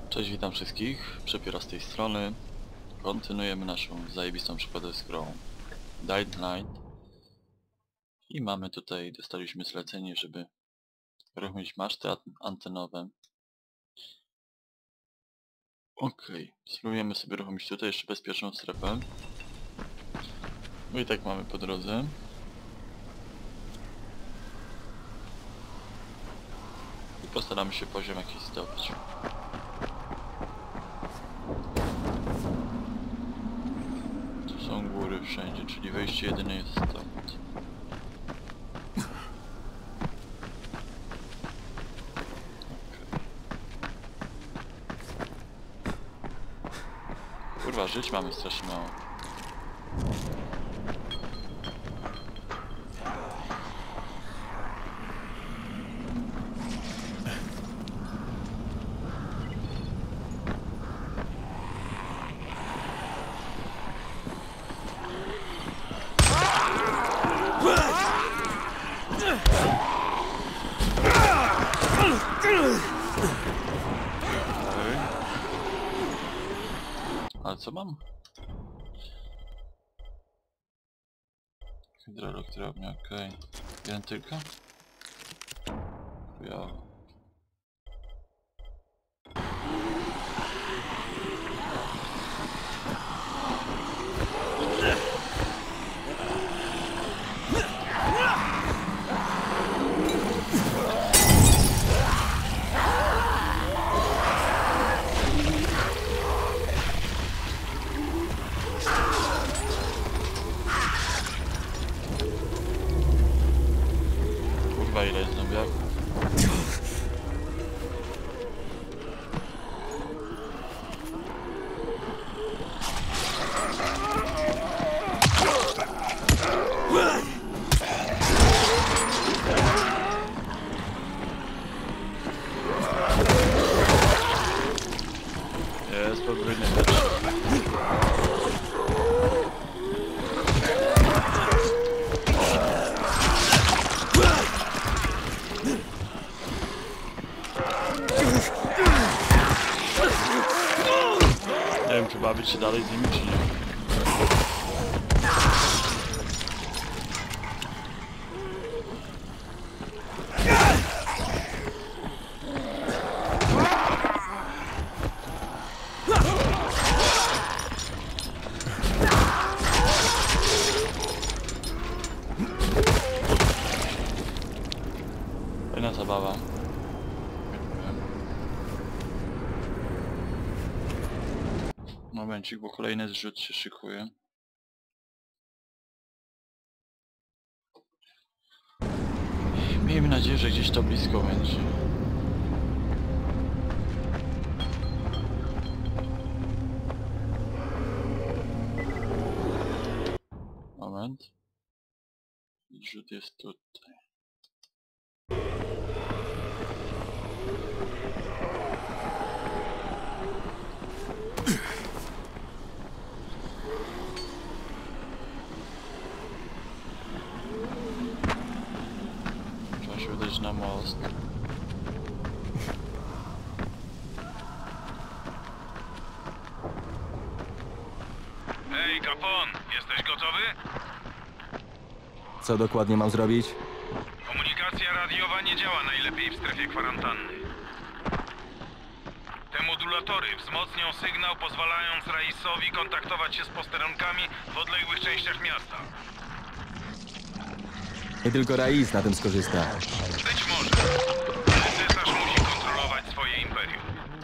Cześć, witam wszystkich. Przepiera z tej strony. Kontynuujemy naszą zajebistą przygodę z grą Dying Light. I mamy tutaj, dostaliśmy zlecenie, żeby uruchomić maszty antenowe. Okej, spróbujemy sobie uruchomić tutaj jeszcze bezpieczną strefę. No i tak mamy po drodze. I postaramy się poziom jakiś zdobyć. Są góry wszędzie, czyli wejście jedyne jest stąd. Kurwa, żyć mamy strasznie mało. Ale co mam? Hydroelektrownia, okej. Jeden tylko? Ja. Kurwa, ile jest zombiaków? Jest podwójny mecz. Nie wiem, czy bawić się dalej z nimi, czy nie. Fajna zabawa. Momencik, bo kolejny zrzut się szykuje. Miejmy nadzieję, że gdzieś to blisko będzie. Moment. Zrzut jest tutaj. Trzeba się udać na most. Hej, Capone, jesteś gotowy? Co dokładnie mam zrobić? Komunikacja radiowa nie działa najlepiej w strefie kwarantanny. Te modulatory wzmocnią sygnał, pozwalając Raisowi kontaktować się z posterunkami w odległych częściach miasta. Nie tylko Rais na tym skorzysta. Być może, ale cesarz musi kontrolować swoje imperium.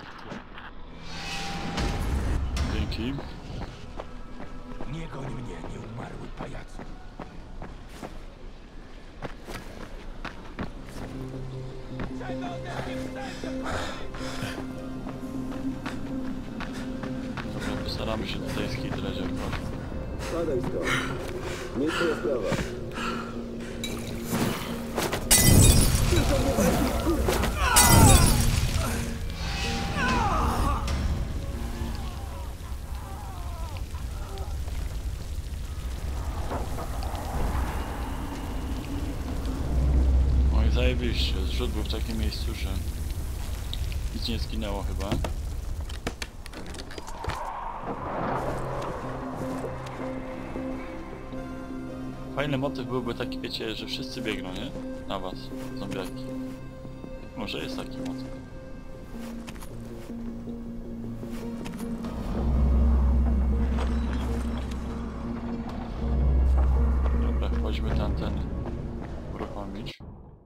Dzięki. Nie goń mnie, nieumarły pajacu. Dobra, postaramy się tutaj skitrać jak można. Spadaj stąd. Nie twoja sprawa. Zajebiście, zrzut był w takim miejscu, że nic nie zginęło chyba. Fajny motyw byłby taki, wiecie, że wszyscy biegną, nie? Na was, zombiaki. Może jest taki motyw. Dobra, chodźmy tamten uruchomić.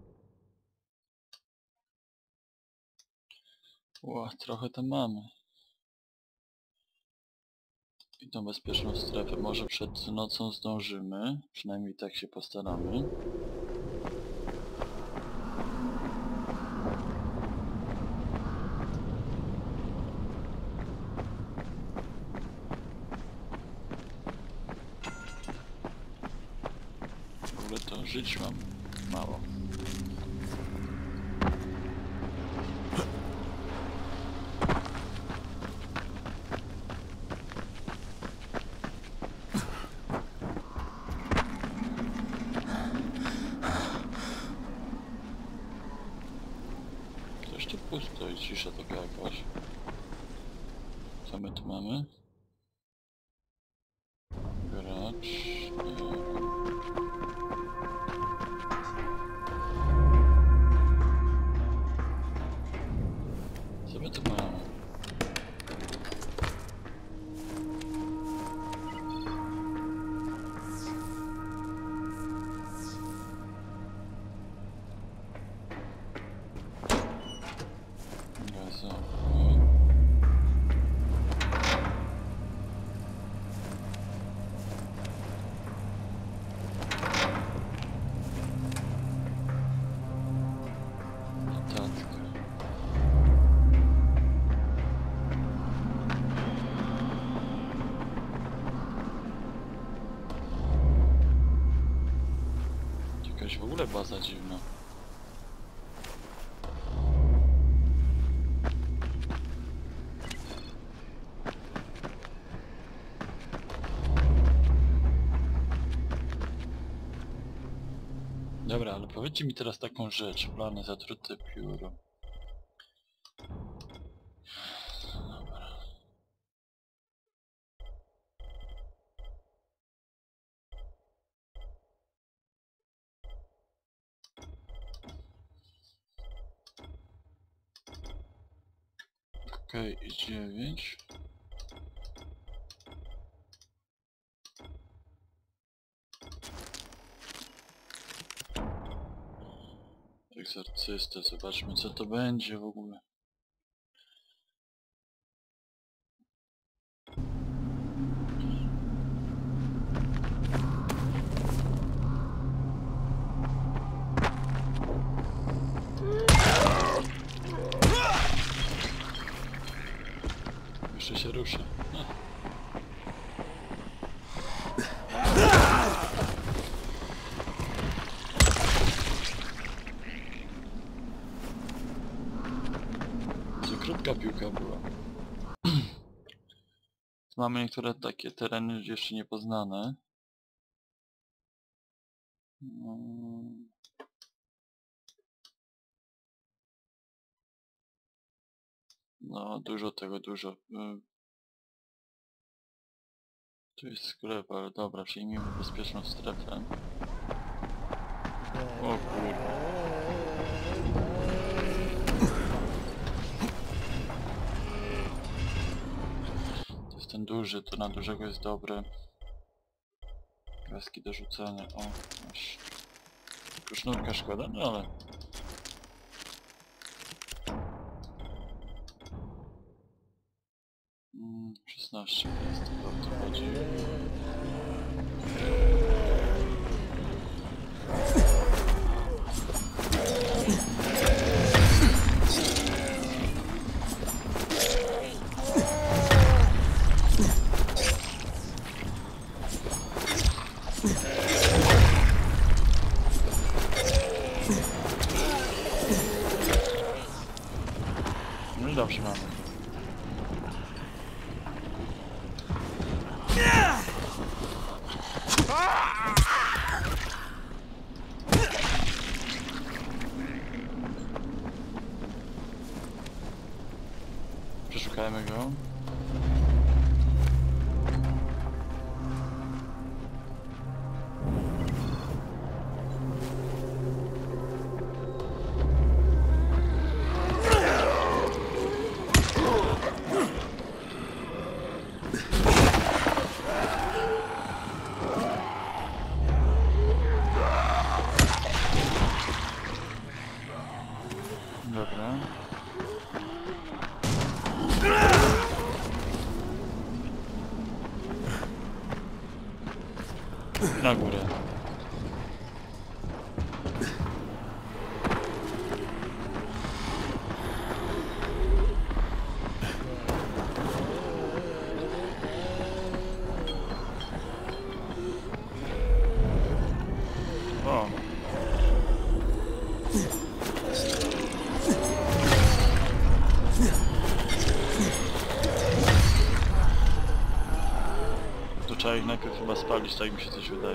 Ła, trochę tam mamy. I tą bezpieczną strefę. Może przed nocą zdążymy. Przynajmniej tak się postaramy. W ogóle to żyć mam mało. Jeszcze pusto i cisza taka jakaś. Co my tu mamy? Gracz. Co my tu mamy? Gazowy. Notatka. Jakaś w ogóle baza dziwna. Dobra, ale powiedzcie mi teraz taką rzecz. Plany, zatrute pióro. Dobra. Okej, i 9. Egzorcystę, zobaczmy co to będzie w ogóle. Jeszcze się ruszę. Krótka piłka była. Mamy niektóre takie tereny jeszcze niepoznane. No, dużo tego, dużo. Tu jest sklep, ale dobra, przyjmijmy bezpieczną strefę. O kurwa. Ten duży, to na dużego jest dobre. Kreski do rzucania, o, masz. Tylko sznurka szkoda, no ale... 16 jest, to o to chodzi. No i dobrze mamy. Przeszukajmy go. Na górę. O. To trzeba ich najpierw chyba spalić, tak mi się coś wydaje.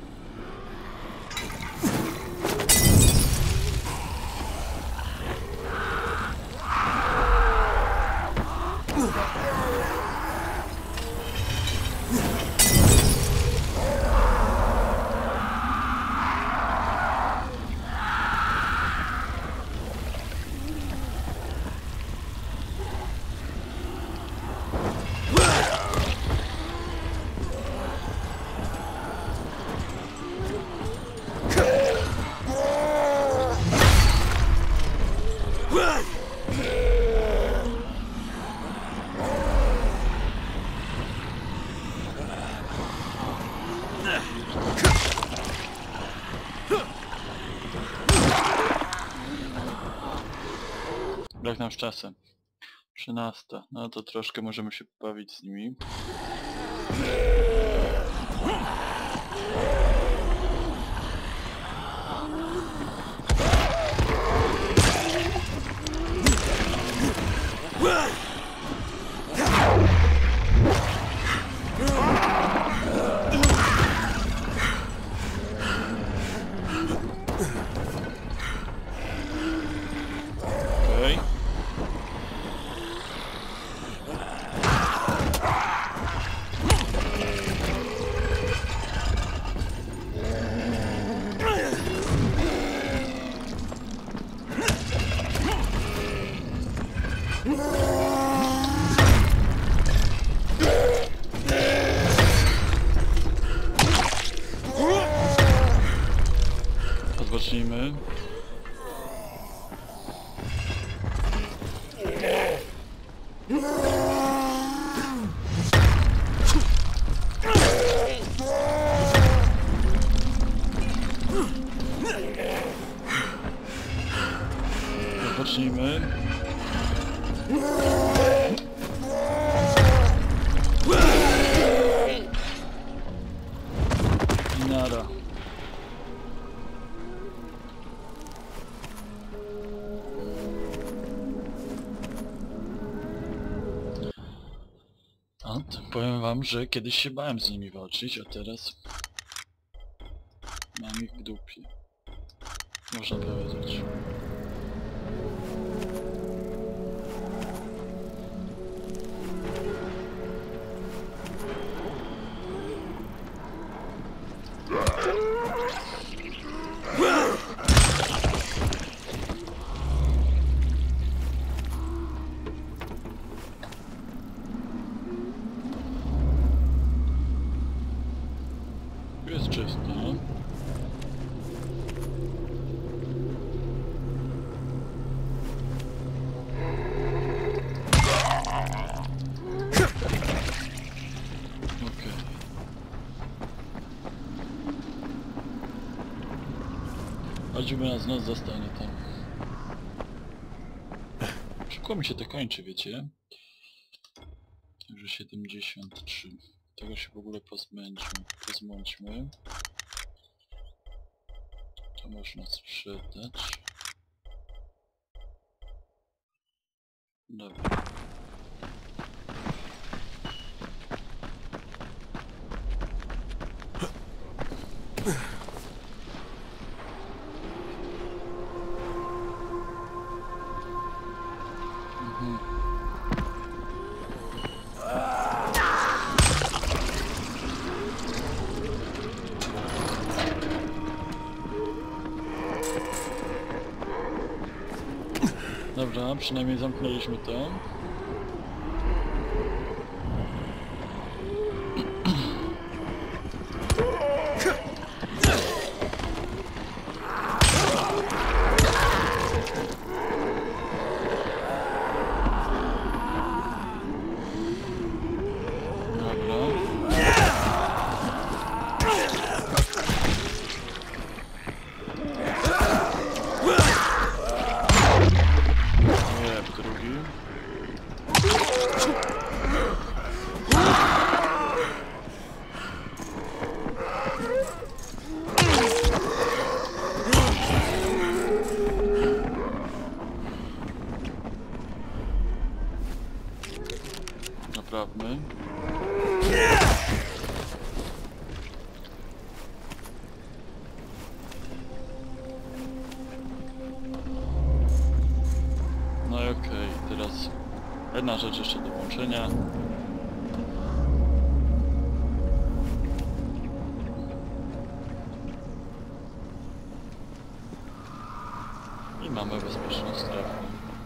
Brak nam z czasem. 13. No to troszkę możemy się pobawić z nimi. Okej. Odpocznijmy. Odpocznijmy. I nara. Powiem wam, że kiedyś się bałem z nimi walczyć, a teraz mam ich w dupie. Można powiedzieć. Tu jest czysto. Okej. Choćby nas noc zostanie tam. Szybko mi się to kończy, wiecie? Już 73. Tego się w ogóle pozbądźmy. To można sprzedać. Dobra. Dobra, przynajmniej zamknęliśmy to. Dobra. naprawmy. No i okej, teraz jedna rzecz jeszcze do włączenia. I mamy bezpieczną strefę.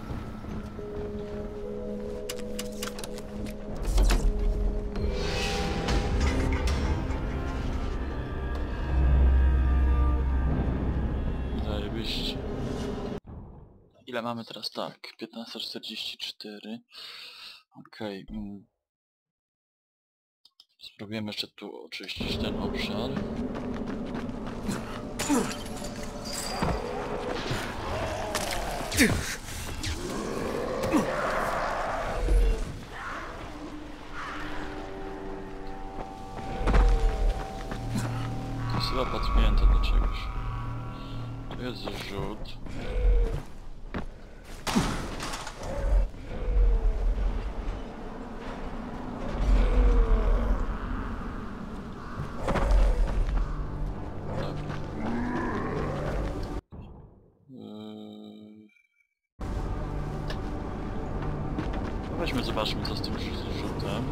Zajebiście. Ile mamy teraz? Tak, 15:44. Okej. Spróbujemy jeszcze tu oczyścić ten obszar. To jest chyba podpięte do czegoś. Tu jest rzut. Weźmy, zobaczmy co z tym rzutem.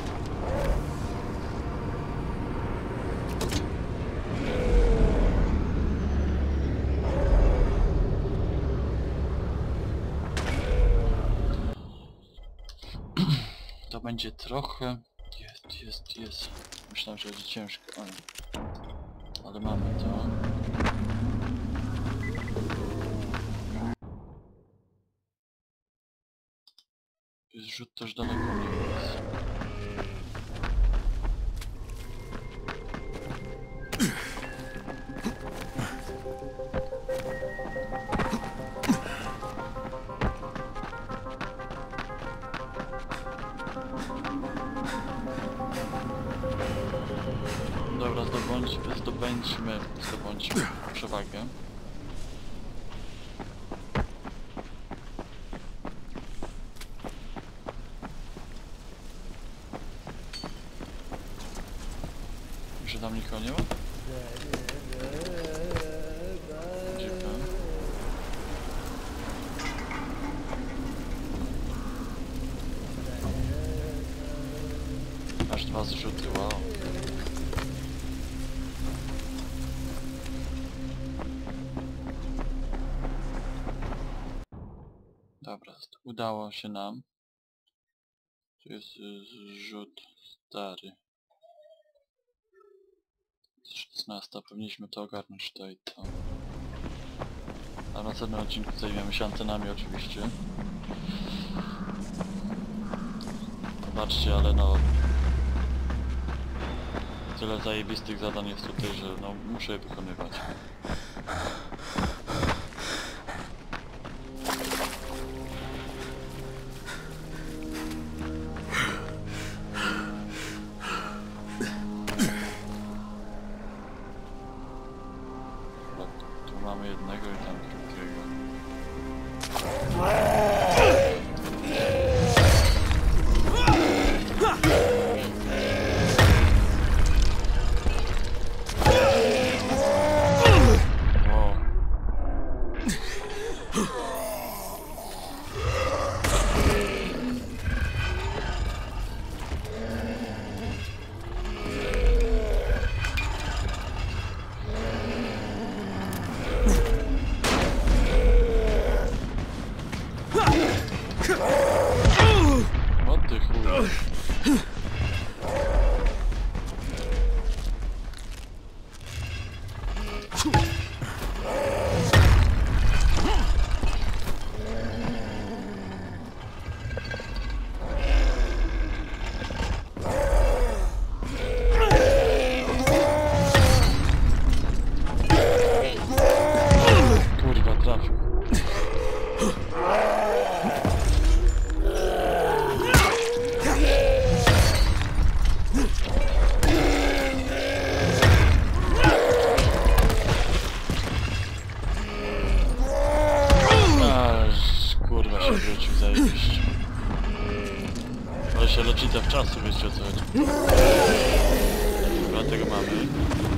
To będzie trochę... Jest. Myślałem, że będzie ciężko, ale mamy to. Rzut też daleko nie jest. Dobra, zdobądźmy przewagę. Że tam nikogo nie ma? Dziwne. Aż 2 zrzuty, wow. Dobra, udało się nam. Tu jest rzut stary. 16, powinniśmy to ogarnąć to i to. A w następnym odcinku zajmiemy się antenami oczywiście. Zobaczcie, ale no... Tyle zajebistych zadań jest tutaj, że no muszę je wykonywać. Mamy jednego i tam drugiego. Wow. O ty chuj. Kurwa, trafił. Przelotnica w czasu, wiecie o co chodzi. Dobra, tego mamy.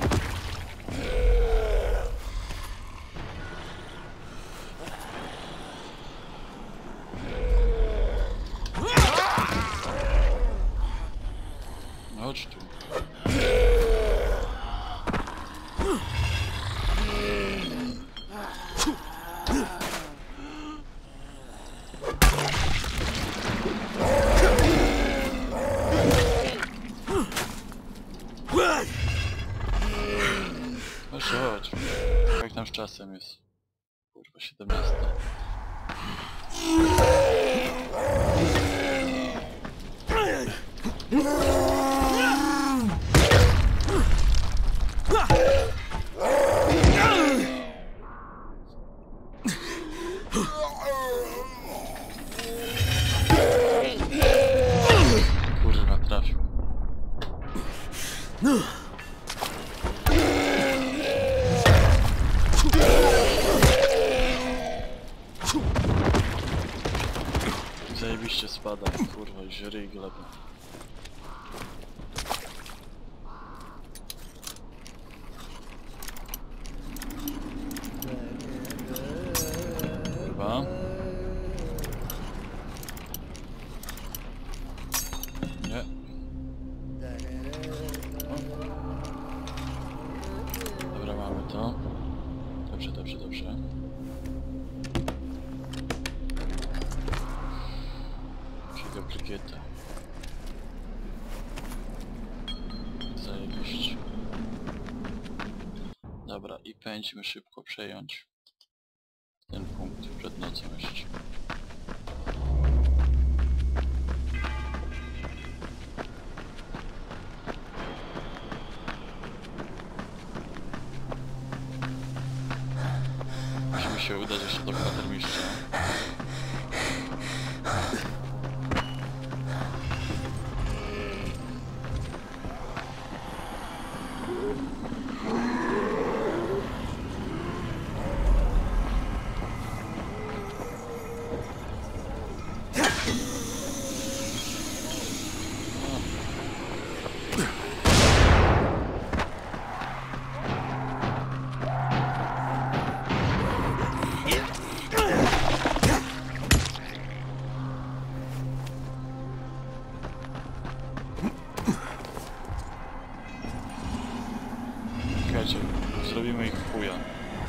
No chodź tu. Chodź, chodź. Jak tam z czasem jest? Kurwa, 17. Kurwa, trafił. Zajebiście spada, kurwa, i żery i glebę. Kurwa. Nie. Dobra, mamy to. Dobrze, dobrze, dobrze. Jakiego krykieta. Zajebiście. Dobra, i pędzimy szybko przejąć ten punkt przed nocą jeszcze. Musimy się udać jeszcze do kwatermistrza. Czekajcie, zrobimy ich w chuja.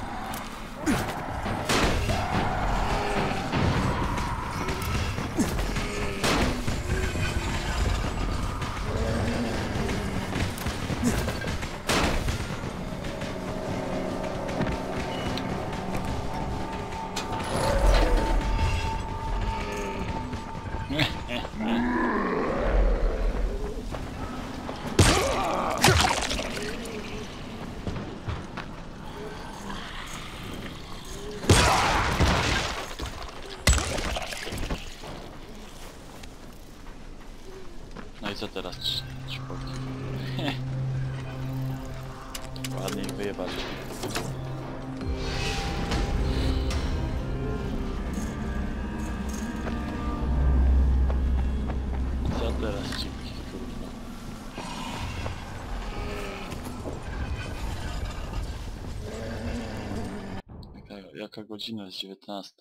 No i co teraz? Człoki. Ładnie ich wyjebać. Co teraz cipki, kurwa? Jaka godzina jest? 19.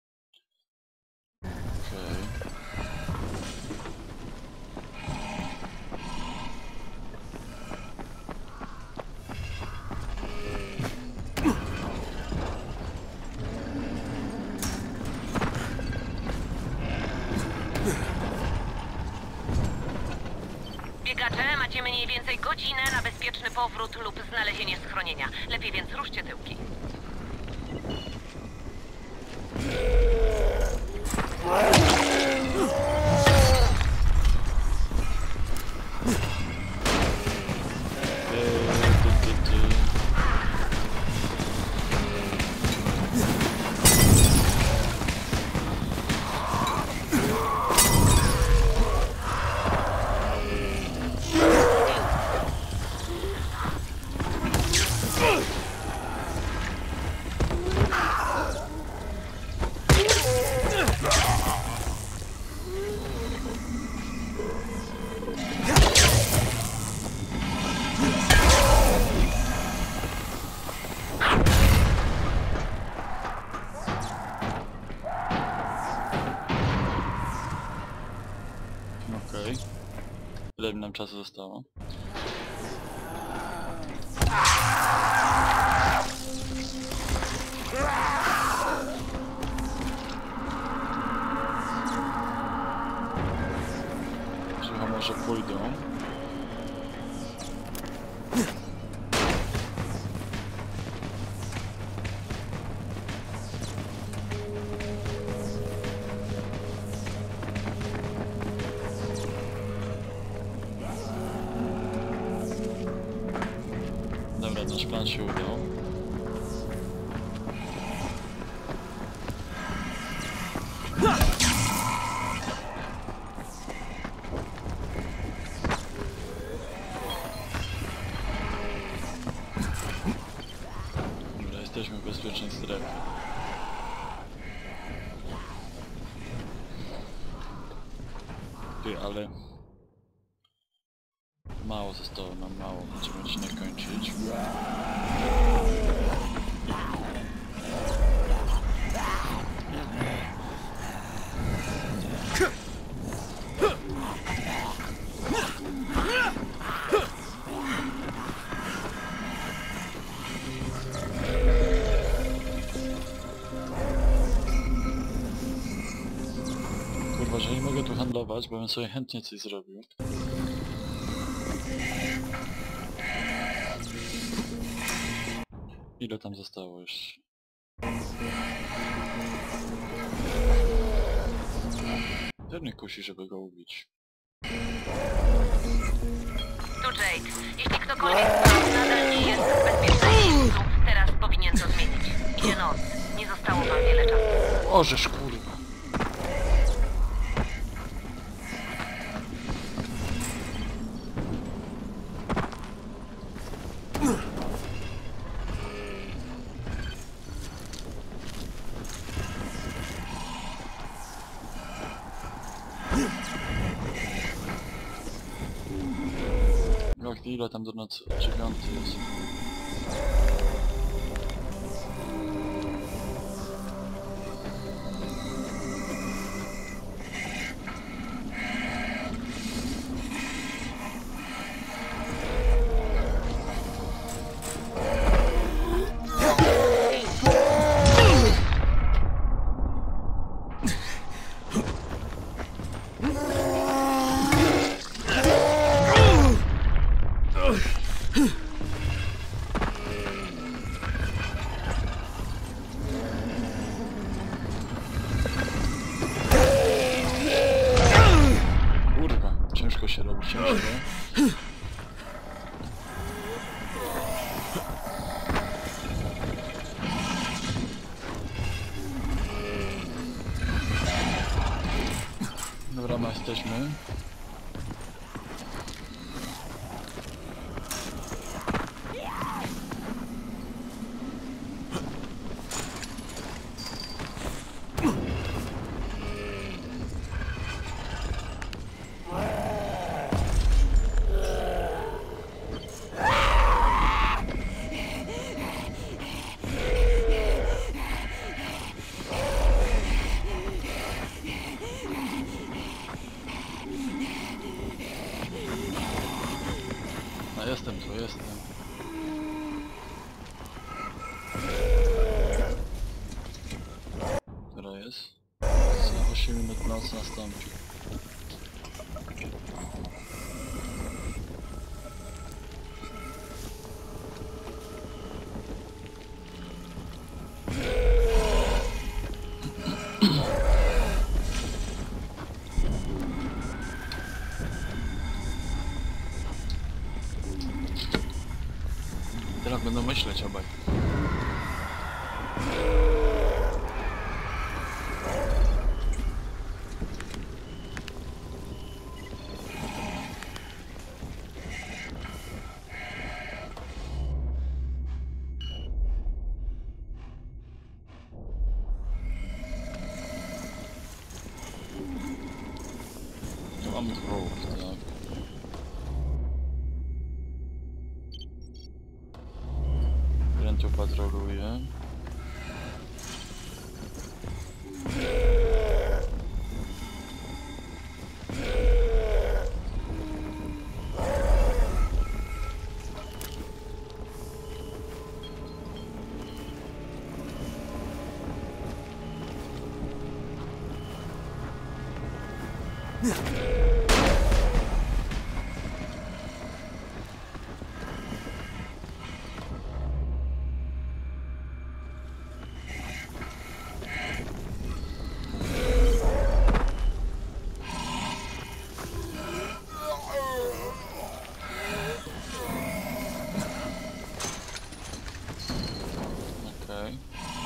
Okej. Biegacze, macie mniej więcej godzinę na bezpieczny powrót lub znalezienie schronienia. Lepiej więc ruszcie tyłki. Okej. Ile mi nam czasu zostało? Chyba może pójdą. Dobra, nasz plan się udał. Dobra, jesteśmy w bezpiecznej strefie. Ty, ale... mało zostało nam, mało. Będziemy odcinek kończyć. Kurwa, że nie mogę tu handlować, bo bym sobie chętnie coś zrobił. Ile tam zostało już? Pewnie kusi, żeby go ubić. Tu Jake. Jeśli ktokolwiek z was nadal nie jest w bezpiecznym miejscu, teraz powinien to zmienić. Idzie noc. Nie zostało wam wiele czasu. Ożesz, kurwa. Jak ile tam do nocy? 9 jest. Kurwa, ciężko się robi, ciężko. Dobra, ma jesteśmy. No jestem tu, jestem. Która jest? Za 8 minut noc nastąpi. Teraz będą myśleć obaj. Tu mam dwóch, tak. Jeden tu patroluje. Okej.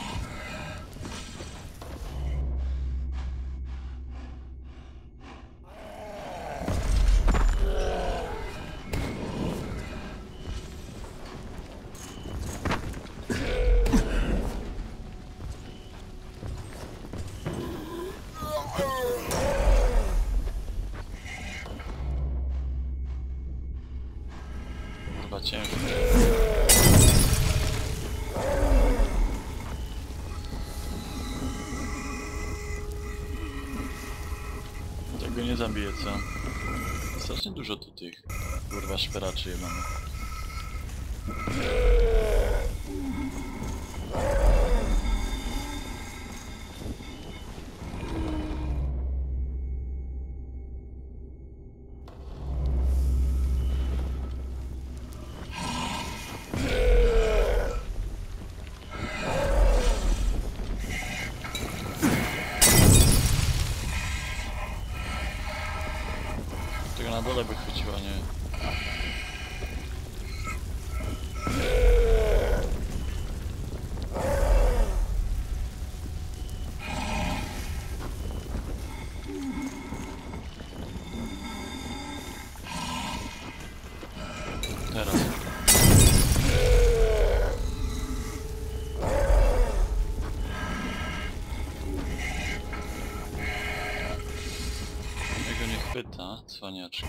Chyba ciężko. Tego nie zabiję, co? Strasznie dużo tu tych, kurwa, szperaczy je mamy. Tego na dole by chwyciła, nie? Teraz. Jego nie chwyta, cwaniaczka.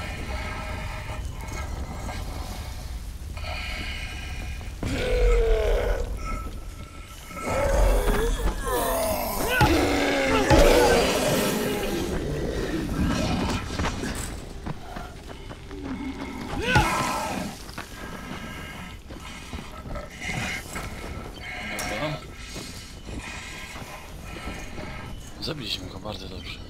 Dobra. Zabiliśmy go bardzo dobrze.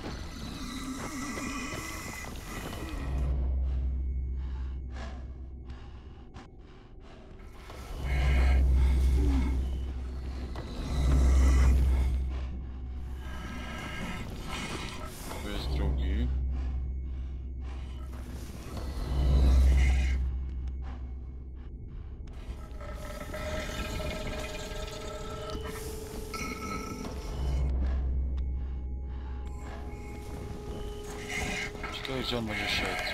Tu jest drugi. Ciekawe, gdzie on będzie szedł.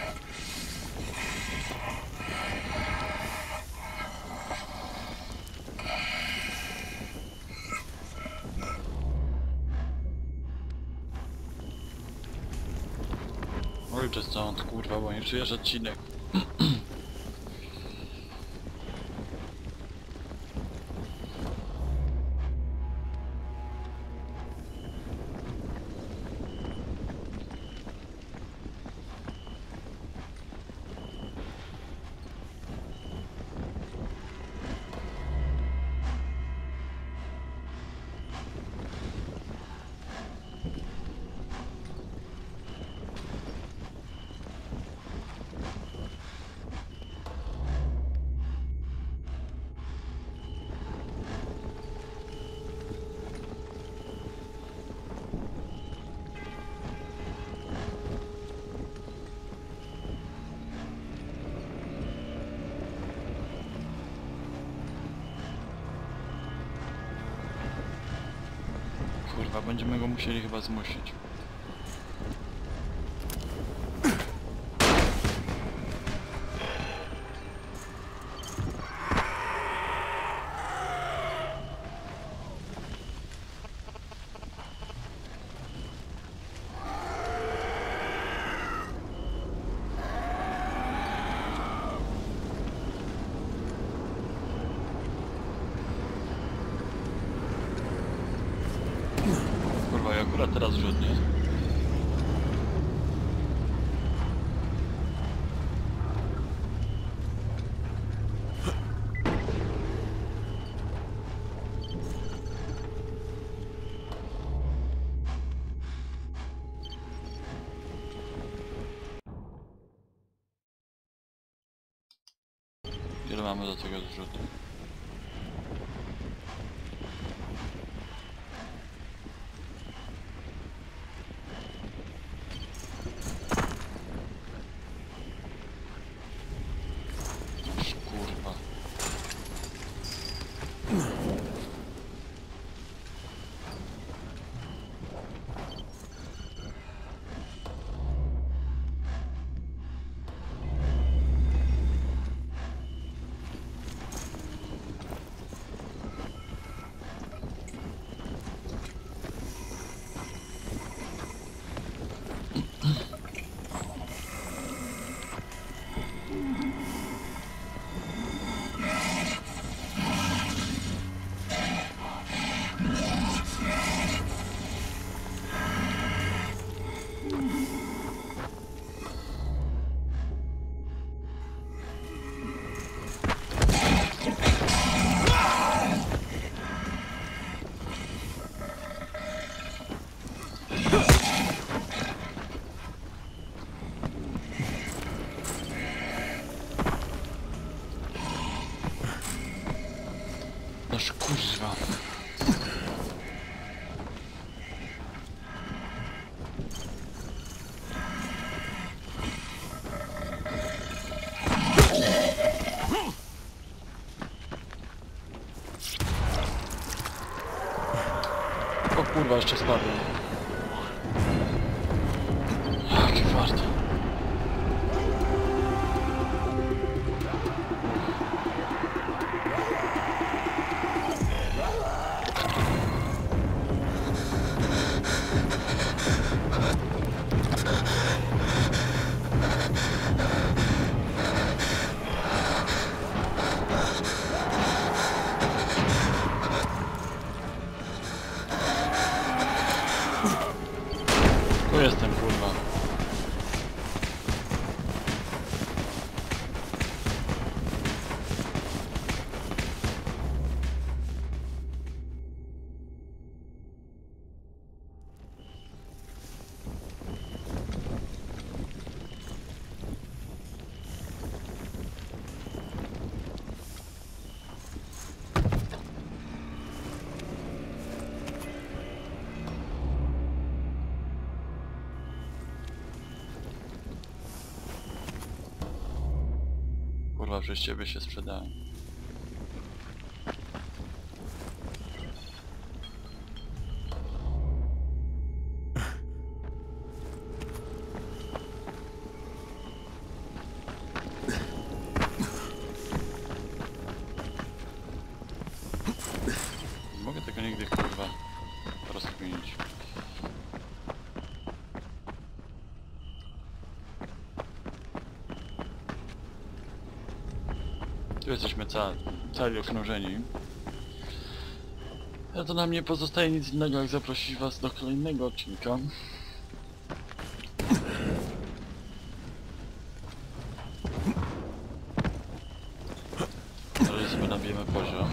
Ojcze stąd, kurwa, bo nie czujesz odcinek. Kurwa, będziemy go musieli chyba zmusić. Kurwa, i akurat teraz rzut, nie? Ile mamy do tego zrzutu? Kurwa. Noż kurwa. O kurwa, jeszcze spadłem. Jaki warto. Tu jestem, kurwa. Kurwa, przez ciebie się sprzedałem. Nie mogę tego nigdy, kurwa, rozkminić. Tu jesteśmy cali okrążeni. Ja to nam nie pozostaje nic innego, jak zaprosić was do kolejnego odcinka. Ale sobie nabijemy poziom.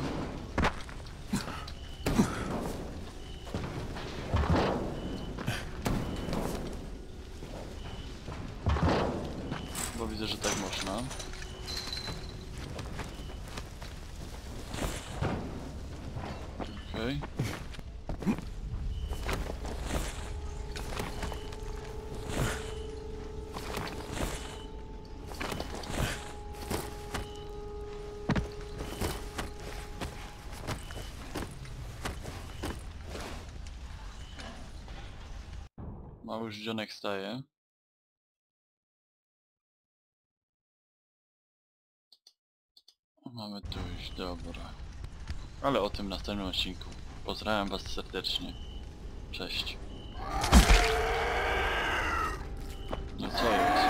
Bo widzę, że tak można. Okej. Mały żdzionek staje. Mamy tu iść, dobra. Ale o tym w następnym odcinku. Pozdrawiam was serdecznie. Cześć. No co jest?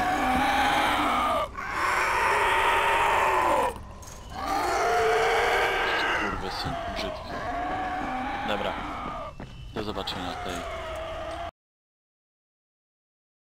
Kurwysyn, brzydki. Dobra. Do zobaczenia tej.